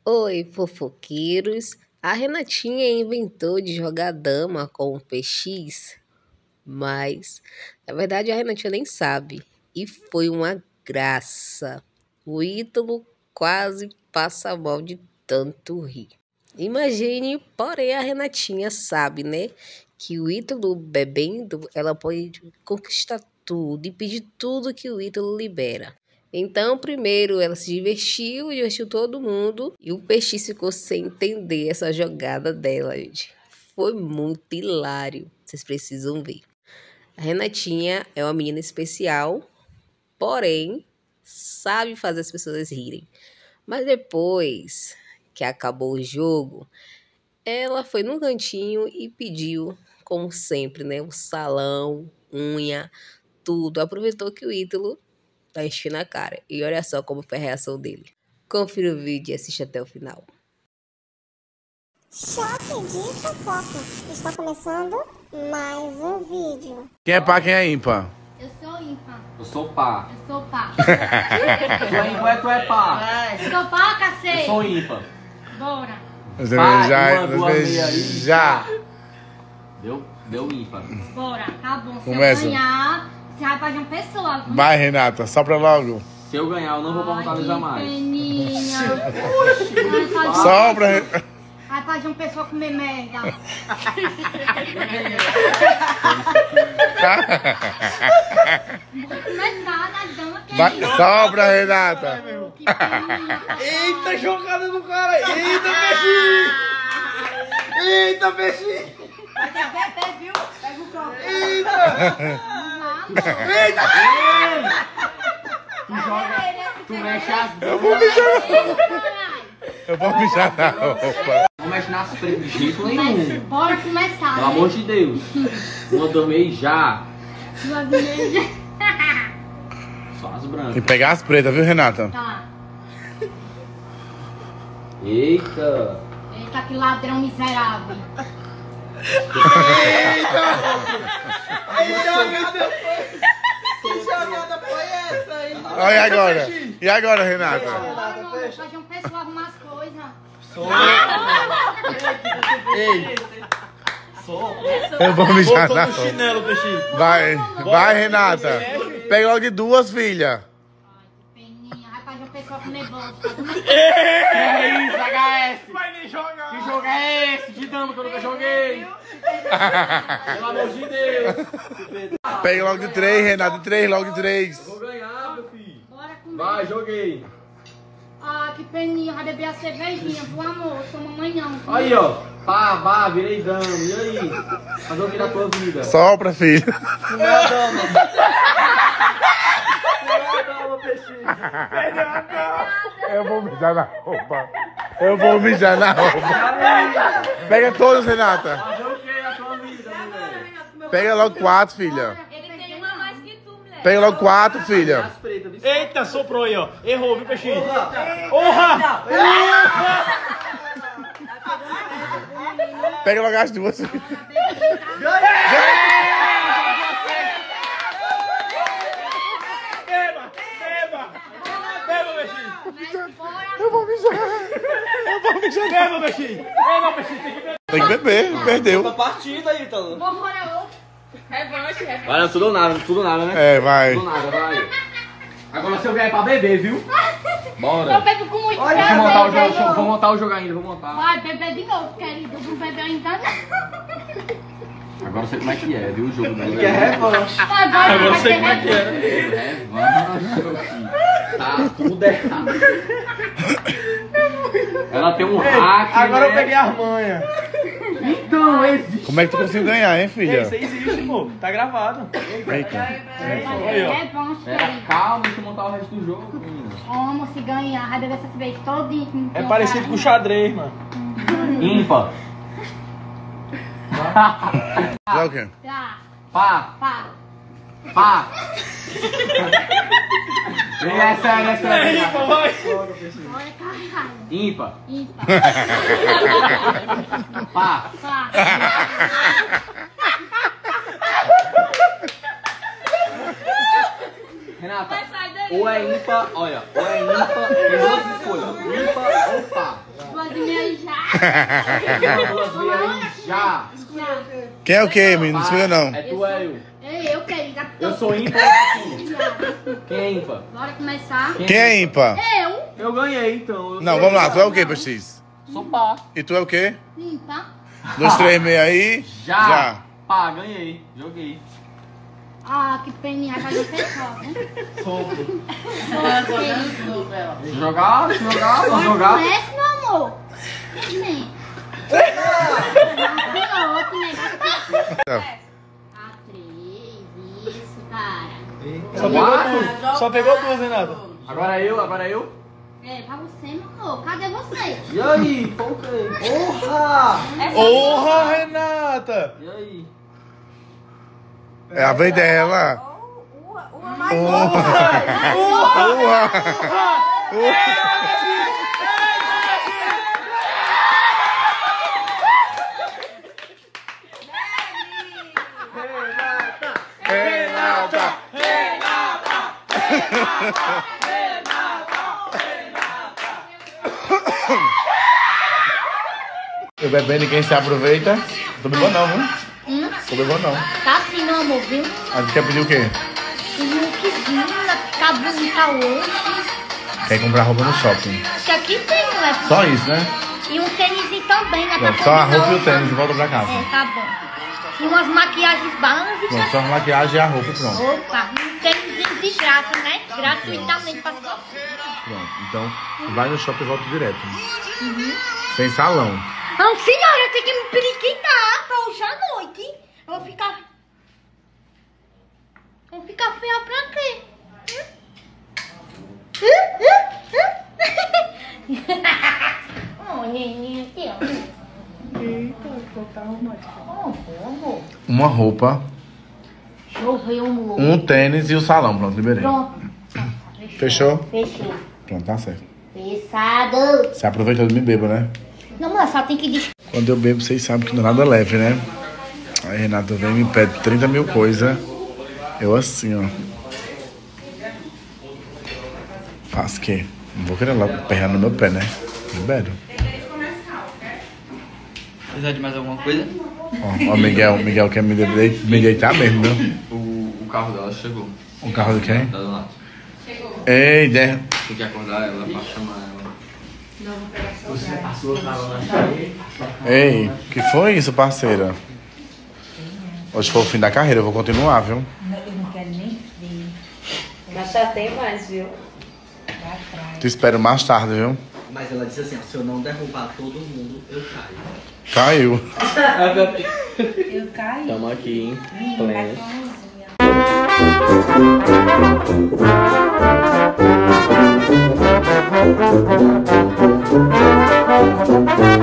Oi, fofoqueiros! A Renatinha inventou de jogar dama com o PX, mas na verdade a Renatinha nem sabe. E foi uma graça. O Ítalo quase passa mal de tanto rir. Imagine, porém a Renatinha sabe, né? Que o Ítalo bebendo, ela pode conquistar tudo e pedir tudo que o Ítalo libera. Então, primeiro ela se divertiu todo mundo. E o PX ficou sem entender essa jogada dela, gente. Foi muito hilário. Vocês precisam ver. A Renatinha é uma menina especial, porém, sabe fazer as pessoas rirem. Mas depois que acabou o jogo, ela foi num cantinho e pediu, como sempre, né? O salão, unha, tudo. Aproveitou que o Ítalo tá enchendo a cara. E olha só como foi a reação dele. Confira o vídeo e assiste até o final. Choque de fofoca. Está começando mais um vídeo. Quem é pá, quem é ímpar? Eu sou ímpar. Eu sou pá. Eu sou pá. Tu é ímpar, tu é pá. Eu sou pá, cacete. Eu sou ímpar. Bora. Você já. Deu ímpar. Bora, tá bom. Se Começa. eu ganhar, você vai fazer uma pessoa. Viu? Vai, Renata, sopra logo. Se eu ganhar, eu não vou pra Fortaleza mais. Peninha. Sopra. Vai fazer uma pessoa comer merda. Vou começar na dama que Vai, sopra, Renata. Que peninha. Eita, jogada do cara! Eita, peixinho! Eita, peixinho! Vai ter bebê, viu? Pega o copo. Eita! Tu mexe as Eu vou mijar na roupa. Não mexe nas pretas de jeito nenhum. Bora começar. Pelo amor de Deus. Uma dormir já. Só as Tem brancas. que pegar as pretas, viu, Renata? Tá. Eita. Eita, que ladrão miserável. Que jogada foi essa aí? Olha, e agora? E agora, Renata? Bora, fazer um pessoal arrumar as coisas. Ei! Eu vou mijar Botou na no roupa. chinelo, peixinho. Vai, Renata. Pega logo de duas, filha. Peninha, vai fazer um pessoal comer bosta. É isso, HS. Vai nem jogar! Que jogo é esse? De dama que eu nunca joguei. Pelo amor de Deus. Pega logo de três, Renata. De três, logo de três. Vou ganhar, meu filho. Bora comer. Vai, joguei. Ah, que peninha, vai beber a cervejinha do amor, sou mamãe não. Aí, ó. Pá, virei dama. E aí? Fazer o que da tua vida? Sopra, filha. Não é a dama! Não é a dama, peixinho! Perdeu a dama! Eu vou mijar na roupa. Eu vou mijar na roupa. Pega todos, Renata. Fazer o que a tua vida, mulher? Pega logo quatro, filha. Ele tem uma mais que tu, mulher. Pega logo quatro, filha. As pretas, viu? Eita, soprou aí, ó. Errou, viu, peixinho? Honra! Pega logo as duas. Beba! Beba! Beba, peixinho! Eu vou mijar. Eu vou mijar. Beba, peixinho! Beba, peixinho! Tem que beber! Tem que beber, perdeu. Partida aí, Ítalo! Bora outro. Vai, tudo nada, né? É, vai. Tudo nada, vai. Agora se eu ganhar é pra beber, viu? Eu Bora. bebo com muito Deixa eu montar o jogo, vou montar o jogo ainda, vou montar. Vai beber de novo, querido. Eu não bebo ainda não. Agora eu sei como é que é, viu o jogo dela. Que é revanche! Agora Eu vai sei ter como é que é! Revanche, meu filho. Tá tudo errado. Ela tem um hack, Agora eu né? peguei as manhas! Então, existe. Como é que tu conseguiu ganhar, hein, filha? Isso aí existe, pô! Tá gravado! Eita. Aí, ó. revanche, Pera, querido. calma, deixa eu montar o resto do jogo, menina. Como se ganhar, vai beber essa cerveja todinha. É parecido com o xadrez, mano. Ímpar. Joga o quê? Tá, Pá, pá. pá. Vem, é sério, Aí, pô, vai! Bora, caralho. Ímpar. Ímpar. Pá. Pá. Renata, ou é ímpar, olha, ou é ímpar, tem duas escolhas, ímpar ou pá. Já. Quem é o quê, menino? Não escolha não. É tu ou é eu? Eu quero. Eu sou ímpar ou é tu? Quem é ímpar? Bora começar. Quem é ímpar? Eu ganhei, então. Não, vamos lá. Tu é o quê, PX? Sou pá. E tu é o quê? Limpa. 2, 3, meia aí. Já. Pá, ganhei. Joguei. Ah, que peninha. Vai fazer fechar, né? Sopro. Jogar? Vou jogar. Conhece, meu amor? Sim. Outro negócio. Tá. Isso, cara. Só pegou duas, Renata. Agora eu. É, pra você, meu amor. Cadê você? E aí? Voltei. Porra! Porra, Renata! E aí? É a vez dela. Eu bebendo e quem se aproveita. Tô bebendo não, viu? Tô bebendo não. Tá assim, meu amor, viu? A gente quer pedir o quê? Um lookzinho, ficar bonita hoje. Quer comprar roupa no shopping. Isso aqui tem, não é? Só isso, né? E um tênis também, né? pra Pronto, só a roupa e o combinar. tênis e volta pra casa. É, tá bom. E umas maquiagens básicas. Pronto, só a maquiagem e a roupa e pronto. Opa, um tênis de graça, né? Gratuitamente pra só. Pronto, então vai no shopping e volta direto. Sem salão. Não, senhora, eu tenho que me periquitar pra hoje à noite. Eu vou ficar... Vou ficar feia pra quê? Ó, neném aqui, ó. Uma roupa, Choveu, amor. um tênis e o salão. Pronto, liberei. Pronto. Fechou? Fechou. Pronto, tá certo. Fechado. Você aproveita de me bebo, né? Não, mas só tem que... Quando eu bebo, vocês sabem que não é nada leve, né? Aí Renata vem e me pede 30 mil coisas. Eu assim, ó. Faço o quê? Não vou querer logo perna no meu pé, né? Libero. Precisa de mais alguma coisa? Ó, Miguel quer me deitar mesmo, viu? O carro dela chegou. O carro de quem? Da Dona. Ei, né? Tem que acordar ela pra chamar ela. Ei, que foi isso, parceira? Hoje foi o fim da carreira, eu vou continuar, viu? Eu não quero nem ver. Mas já tem mais, viu? Te espero mais tarde, viu? Mas ela disse assim, ó, se eu não derrubar todo mundo, eu caio. Caiu. Eu caio. Tamo aqui, hein? Vai Pleno. tomar